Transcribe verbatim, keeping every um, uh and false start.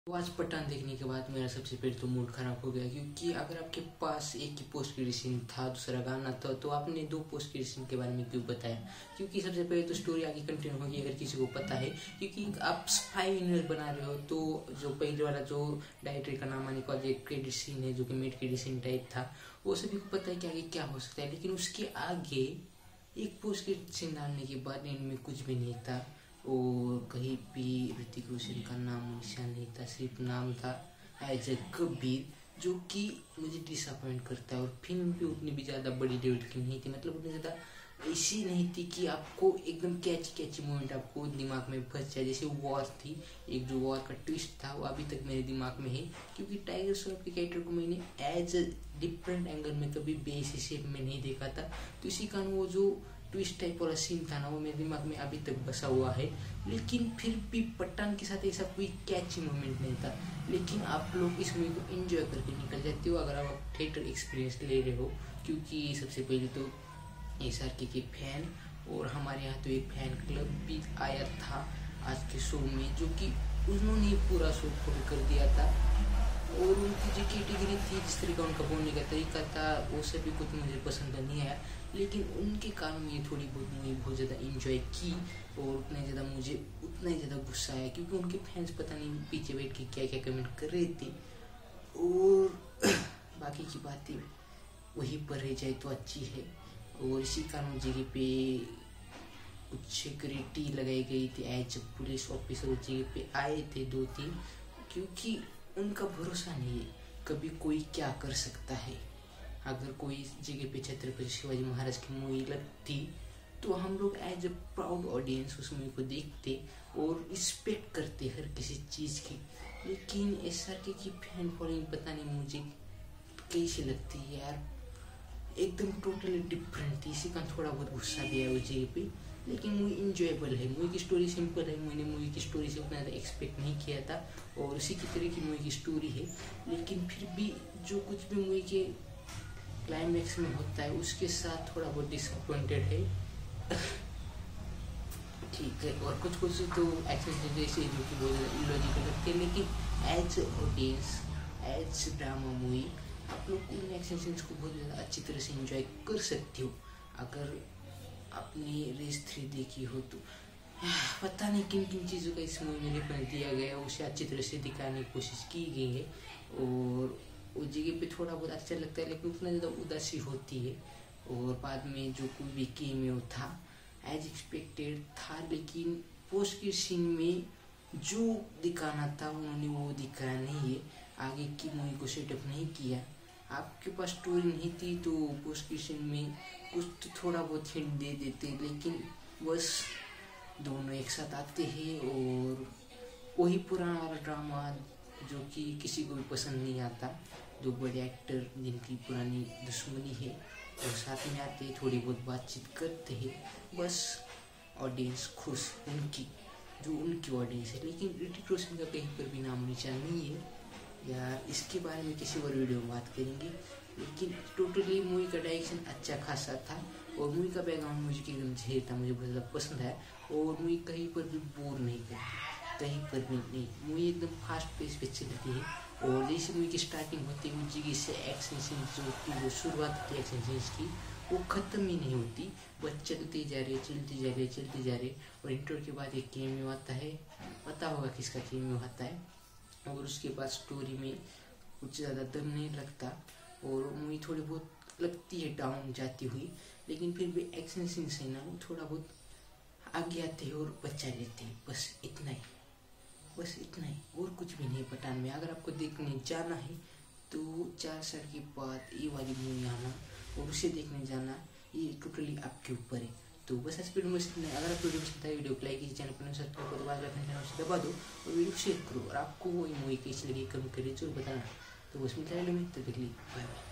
तो आज पठान देखने के बाद मेरा सबसे पहले तो मूड खराब हो गया, क्योंकि अगर आपके पास एक ही पोस्ट क्रेडिट सीन था, दूसरा गाना था, तो आपने दो पोस्ट क्रेडिट सीन के बारे में क्यों बताया? क्योंकि सबसे पहले तो स्टोरी आगे कंटिन्यू होगी अगर किसी को पता है, क्योंकि आप स्पाई यूनिवर्स बना रहे हो। तो जो पहले वाला जो डायरेक्टर का नाम आने का जो क्रेडिट सीन है, जो कि मिड क्रेडिट सीन टाइप था, वो सभी को पता है कि आगे क्या हो सकता है। लेकिन उसके आगे एक पोस्ट क्रेडिट सीन डालने के बाद इनमें कुछ भी नहीं था, और कहीं भी ऋतिक रोशन का नाम निशान नहीं था, सिर्फ नाम था एज ए कबीर, जो कि मुझे डिसअपॉइंट करता है। और फिल्म भी उतनी भी ज़्यादा बड़ी लेवल की नहीं थी, मतलब उतनी ज़्यादा ऐसी नहीं थी कि आपको एकदम कैची कैची मोमेंट आपको दिमाग में फंस जाए। जैसे वॉर थी, एक जो वॉर का ट्विस्ट था वो अभी तक मेरे दिमाग में है, क्योंकि टाइगर श्रॉफ के कैरेक्टर को मैंने एज ए डिफरेंट एंगल में कभी बेस शेप में नहीं देखा था। तो इसी कारण वो जो ट्विस्ट टाइप वाला सीन था ना, वो मेरे दिमाग में अभी तक बसा हुआ है। लेकिन फिर भी पठान के साथ ऐसा कोई कैची मोमेंट नहीं था। लेकिन आप लोग इस मूवी को एंजॉय करके निकल जाते हो अगर आप थिएटर एक्सपीरियंस ले रहे हो, क्योंकि सबसे पहले तो एस आर के के फैन, और हमारे यहाँ तो एक फैन क्लब भी आया था आज के शो में, जो कि उन्होंने पूरा शो खोल कर दिया था। और उनकी जो कैटेगरी थी, जिस तरीके का उनका बोलने का तरीका था, वो सभी कुछ मुझे पसंद नहीं आया। लेकिन उनके कारण मैं थोड़ी बहुत मूवी बहुत ज़्यादा इंजॉय की, और उतना ज़्यादा मुझे उतना ही ज़्यादा गुस्सा आया, क्योंकि उनके फैंस पता नहीं पीछे बैठ के क्या क्या कमेंट कर रहे थे। और बाकी की बातें वहीं पर रह जाए तो अच्छी है। और इसी कारण जगह पे कुछ सिक्योरिटी लगाई गई थी, एज पुलिस ऑफिसर जगह पे आए थे दो तीन, क्योंकि उनका भरोसा नहीं है कभी कोई क्या कर सकता है। अगर कोई जगह पे छत्रपति शिवाजी महाराज की मूवी लगती तो हम लोग एज ए प्राउड ऑडियंस उस मूवी को देखते और रिस्पेक्ट करते हर किसी चीज़ की। लेकिन एस आर के की फैन फॉलोइंग पता नहीं मुझे कैसी लगती है यार, एकदम टोटली डिफरेंट थी। इसी का थोड़ा बहुत गुस्सा भी है उस जगह पे। लेकिन मूवी इंजॉयबल है, मूवी की स्टोरी सिंपल है, मैंने मूवी की स्टोरी से उतना ज़्यादा एक्सपेक्ट नहीं किया था, और इसी की तरह की मूवी की स्टोरी है। लेकिन फिर भी जो कुछ भी मूवी के क्लाइमैक्स में होता है उसके साथ थोड़ा बहुत डिसअपॉइंटेड है। ठीक है, और कुछ कुछ तो एक्शन जैसे जो कि बहुत ज़्यादा इलॉजिकल लगते हैं, लेकिन as audience as drama movie आप लोग उन एक्शन सीन्स को बहुत ज़्यादा अच्छी तरह से एंजॉय कर सकते हो। अगर आपने रेस थ्री देखी हो तो पता नहीं किन किन चीज़ों का इस मूवी में रिफरेंस दिया गया है, उसे अच्छी तरह से दिखाने की कोशिश की गई है। और उस जगह पे थोड़ा बहुत अच्छा लगता है, लेकिन उतना ज़्यादा उदासी होती है। और बाद में जो कोई भी कैमियो था एज एक्सपेक्टेड था, लेकिन पोस्ट के सीन में जो दिखाना था उन्होंने वो दिखाया नहीं है, आगे की मूवी को सेटअप नहीं किया। आपके पास स्टोरी नहीं थी तो पोस्ट के सीन में कुछ तो थोड़ा बहुत हिंट दे देते, लेकिन बस दोनों एक साथ आते हैं और वही पुराना वाला ड्रामा जो कि किसी को भी पसंद नहीं आता। दो बड़े एक्टर जिनकी पुरानी दुश्मनी है और साथ में आते हैं, थोड़ी बहुत बातचीत करते हैं, बस ऑडियंस खुश, उनकी जो उनकी ऑडियंस है। लेकिन ऋतिक रोशन का कहीं पर भी नाम निशान नहीं है यार, इसके बारे में किसी और वीडियो में बात करेंगे। लेकिन टोटली मूवी का डायरेक्शन अच्छा खासा था, और मूवी का बैकग्राउंड म्यूजिक एकदम झेर था, मुझे बहुत ज़्यादा पसंद है। और मूवी कहीं पर भी बोर नहीं करती, कहीं पर भी नहीं। मूवी एकदम फास्ट पेस पे चलती है, और जैसे मूवी की स्टार्टिंग होती है उस जगह से एक्शन सीन जो की जो शुरुआत होती है एक्शन सीन्स की, वो ख़त्म ही नहीं होती, बस चलते जा रहे चलते जा रहे चलते जा रहे। और इंट्रो के बाद एक कैमियो आता है, पता होगा किसका कैमियो आता है। और उसके बाद स्टोरी में कुछ ज़्यादा दम नहीं लगता, और मूवी थोड़ी बहुत लगती है डाउन जाती हुई, लेकिन फिर भी एक्शन सीन्स है ना, वो थोड़ा बहुत आगे आते हैं और बचा लेते हैं। बस इतना ही, बस इतना ही, और कुछ भी नहीं पठान में। अगर आपको देखने जाना है तो चार साल के बाद ये वाली मूवी आना और उसे देखने जाना, ये टोटली आपके ऊपर है। तो बस इस वीडियो में अगर आप वीडियो पसंद आए वीडियो को लाइक कीजिए, चैनल पर सब्सक्राइब करो, बाद में चैनल से दबा दो और वीडियो को शेयर करो। और आपको वो मूवी कैसी लगी कमेंट करिए, जरूर बताना। तो बस मिलता है वीडियो में, तो देख लीजिए, बाय बाय।